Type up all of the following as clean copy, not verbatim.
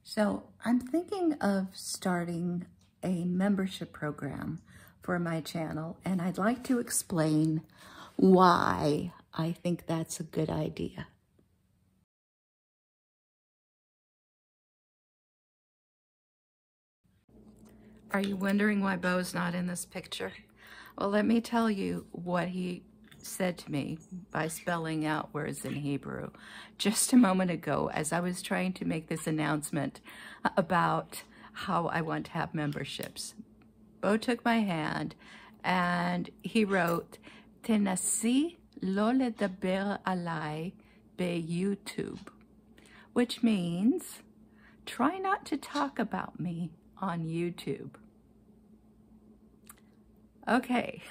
So I'm thinking of starting a membership program for my channel, and I'd like to explain why I think that's a good idea. Are you wondering why Bo's not in this picture? Well, let me tell you what he said to me by spelling out words in Hebrew just a moment ago as I was trying to make this announcement about how I want to have memberships. Bo took my hand and he wrote, "Tenassi lo ledaber alai be-YouTube," which means, try not to talk about me on YouTube. Okay.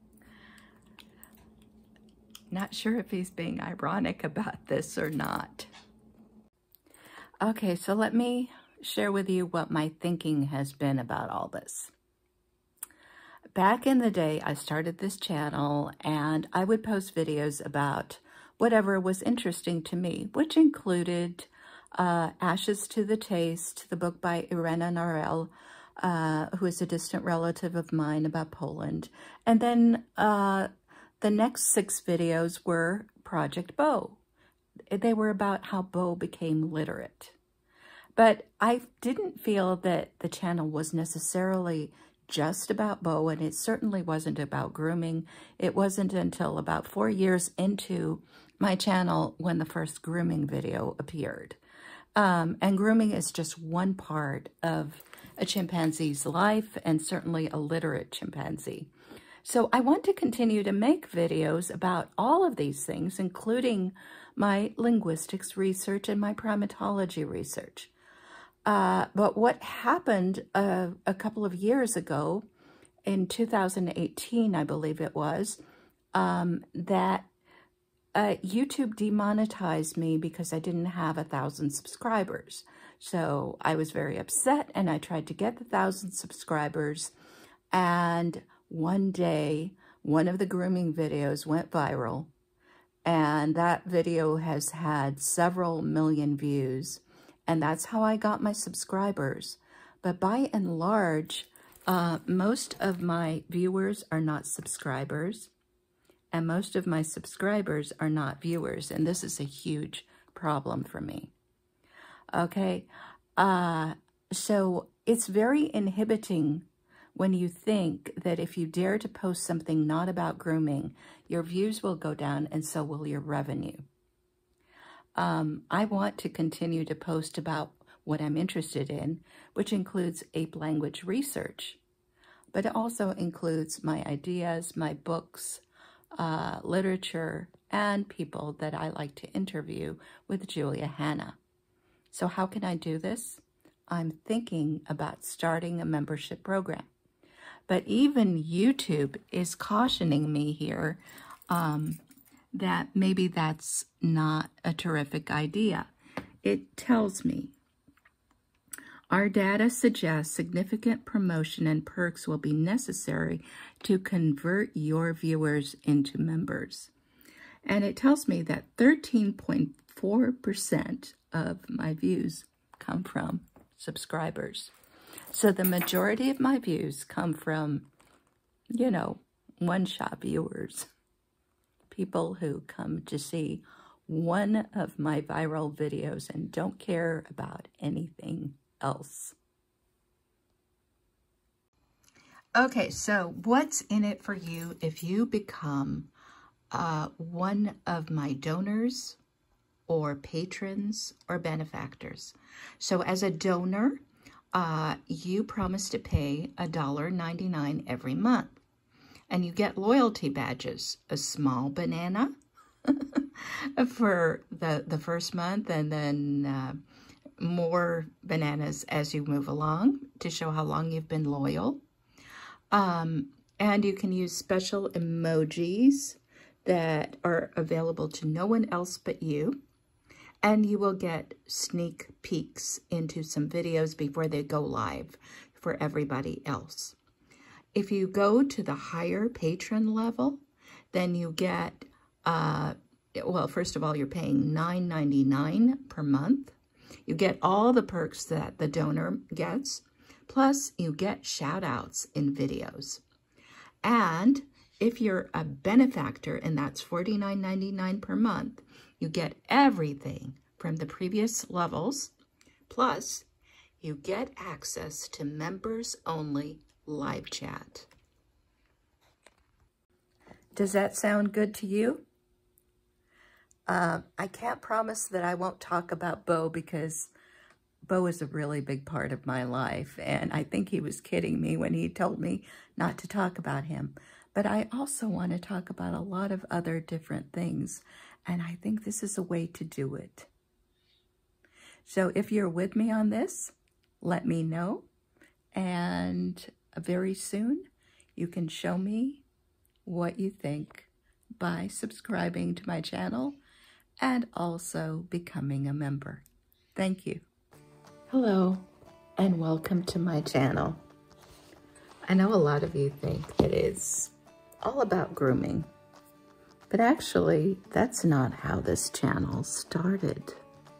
Not sure if he's being ironic about this or not. Okay, so let me share with you what my thinking has been about all this. Back in the day, I started this channel and I would post videos about whatever was interesting to me, which included Ashes to the Taste, the book by Irena Narel, who is a distant relative of mine about Poland. And then the next 6 videos were Project Bo. They were about how Bo became literate. But I didn't feel that the channel was necessarily just about Bo, and it certainly wasn't about grooming. It wasn't until about 4 years into my channel when the first grooming video appeared. And grooming is just one part of a chimpanzee's life, and certainly a literate chimpanzee. So I want to continue to make videos about all of these things, including my linguistics research and my primatology research. But what happened a couple of years ago, in 2018, I believe it was, that YouTube demonetized me because I didn't have 1,000 subscribers. So I was very upset, and I tried to get the 1,000 subscribers, and one day, one of the grooming videos went viral, and that video has had several million views, and that's how I got my subscribers. But by and large, most of my viewers are not subscribers, and most of my subscribers are not viewers, and this is a huge problem for me. Okay, so it's very inhibiting when you think that if you dare to post something not about grooming, your views will go down and so will your revenue. I want to continue to post about what I'm interested in, which includes ape language research, but it also includes my ideas, my books, literature, and people that I like to interview with Julia Hanna. So how can I do this? I'm thinking about starting a membership program. But even YouTube is cautioning me here that maybe that's not a terrific idea. It tells me, our data suggests significant promotion and perks will be necessary to convert your viewers into members. And it tells me that 13.4% of my views come from subscribers. So the majority of my views come from, you know, one-shot viewers, people who come to see one of my viral videos and don't care about anything else. Okay, so what's in it for you if you become one of my donors or patrons or benefactors? So as a donor, you promise to pay $1.99 every month, and you get loyalty badges, a small banana for the first month, and then more bananas as you move along to show how long you've been loyal. And you can use special emojis that are available to no one else but you. And you will get sneak peeks into some videos before they go live for everybody else. If you go to the higher patron level, then you get, well, first of all, you're paying $9.99 per month. You get all the perks that the donor gets, plus you get shout outs in videos. And if you're a benefactor, and that's $49.99 per month, you get everything from the previous levels, plus you get access to members-only live chat. Does that sound good to you? I can't promise that I won't talk about Bo, because Bo is a really big part of my life, and I think he was kidding me when he told me not to talk about him. But I also want to talk about a lot of other different things, and I think this is a way to do it. So if you're with me on this, let me know, and very soon you can show me what you think by subscribing to my channel and also becoming a member. Thank you. Hello, and welcome to my channel. I know a lot of you think that it's all about grooming, but actually that's not how this channel started.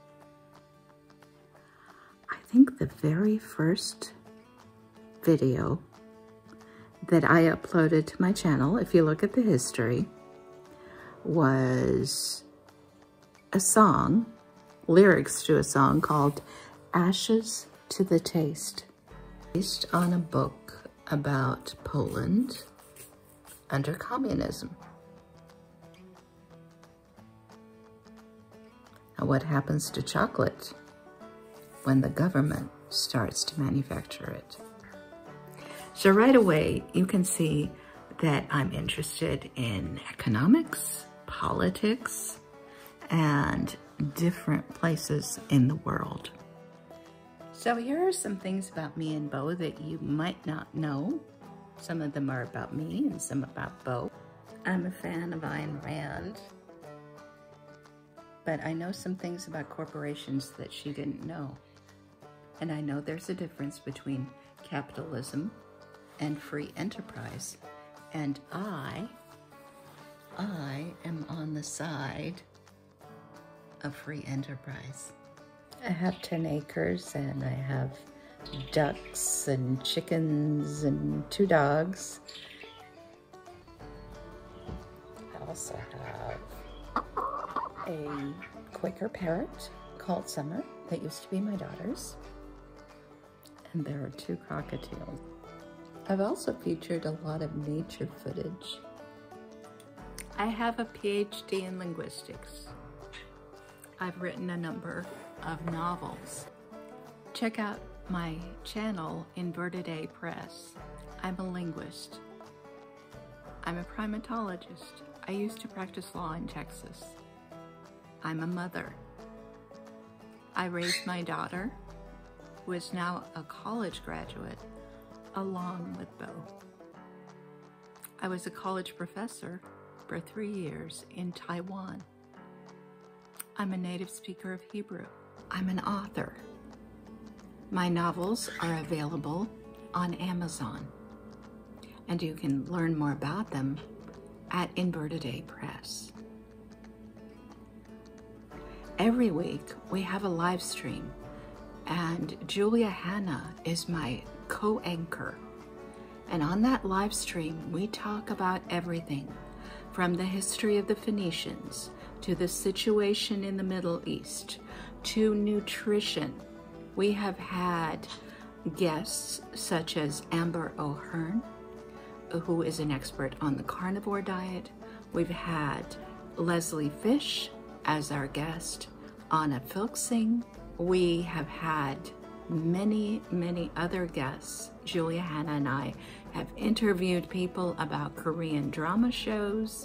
I think the very first video that I uploaded to my channel, if you look at the history, was a song, lyrics to a song called Ashes to the Taste, based on a book about Poland under communism. And what happens to chocolate when the government starts to manufacture it? So right away, you can see that I'm interested in economics, politics, and different places in the world. So here are some things about me and Bo that you might not know. Some of them are about me and some about Bo. I'm a fan of Ayn Rand, but I know some things about corporations that she didn't know. And I know there's a difference between capitalism and free enterprise. And I am on the side of free enterprise. I have 10 acres and I have ducks and chickens and 2 dogs. I also have a Quaker parrot called Summer that used to be my daughter's. And there are 2 cockatiels. I've also featured a lot of nature footage. I have a PhD in linguistics. I've written a number of novels. Check out my channel, Inverted A Press. I'm a linguist. I'm a primatologist. I used to practice law in Texas. I'm a mother. I raised my daughter, who is now a college graduate, along with Bo. I was a college professor for 3 years in Taiwan. I'm a native speaker of Hebrew. I'm an author. My novels are available on Amazon, and you can learn more about them at Inverted A Press. Every week we have a live stream, and Julia Hanna is my co-anchor. And on that live stream, we talk about everything from the history of the Phoenicians to the situation in the Middle East to nutrition. We have had guests such as Amber O'Hearn, who is an expert on the carnivore diet. We've had Leslie Fish as our guest, Anna Filksing. We have had many, many other guests. Julia Hanna and I have interviewed people about Korean drama shows.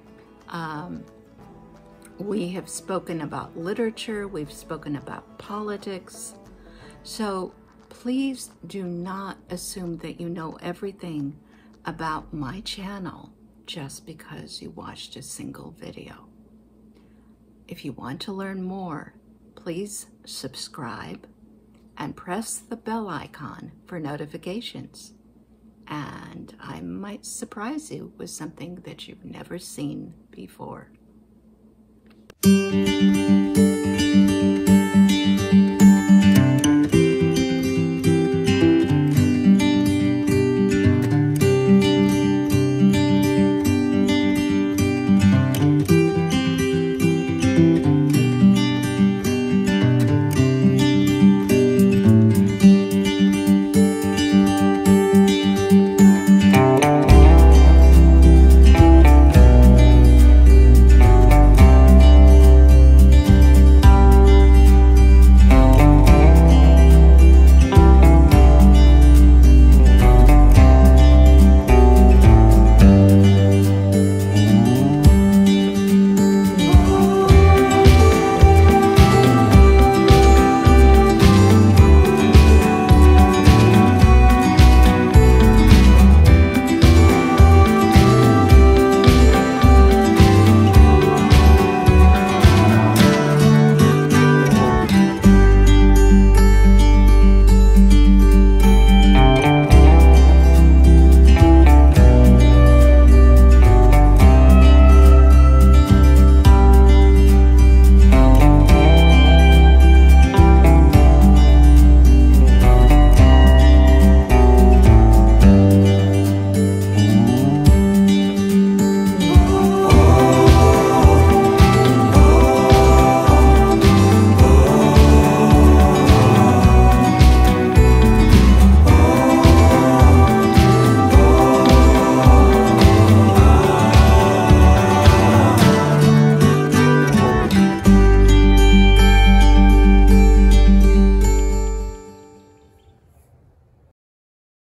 We have spoken about literature. We've spoken about politics. So please do not assume that you know everything about my channel just because you watched a single video. If you want to learn more, please subscribe and press the bell icon for notifications. And I might surprise you with something that you've never seen before.